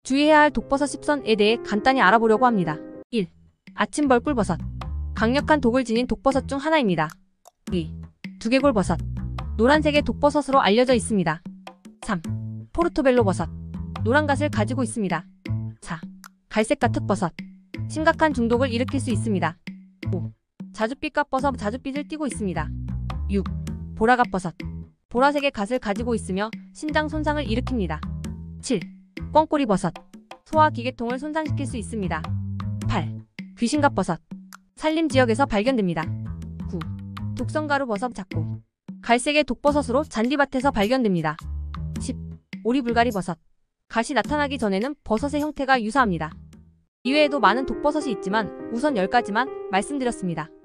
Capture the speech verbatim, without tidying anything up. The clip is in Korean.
주의해야 할 독버섯 십 선에 대해 간단히 알아보려고 합니다. 일. 아침벌 꿀버섯. 강력한 독을 지닌 독버섯 중 하나입니다. 이. 두개골버섯. 노란색의 독버섯으로 알려져 있습니다. 삼. 포르토벨로 버섯. 노란 갓을 가지고 있습니다. 사. 갈색가특버섯. 심각한 중독을 일으킬 수 있습니다. 오. 자줏빛갓버섯 자줏빛을 띠고 있습니다. 육. 보라갓버섯. 보라색의 갓을 가지고 있으며 신장 손상을 일으킵니다. 칠. 꿩꼬리버섯. 소화 기계통을 손상시킬 수 있습니다. 팔. 귀신갓버섯. 산림 지역에서 발견됩니다. 구. 독성가루버섯 작고. 갈색의 독버섯으로 잔디밭에서 발견됩니다. 십. 오리불가리버섯. 갓이 나타나기 전에는 버섯의 형태가 유사합니다. 이외에도 많은 독버섯이 있지만 우선 열 가지만 말씀드렸습니다.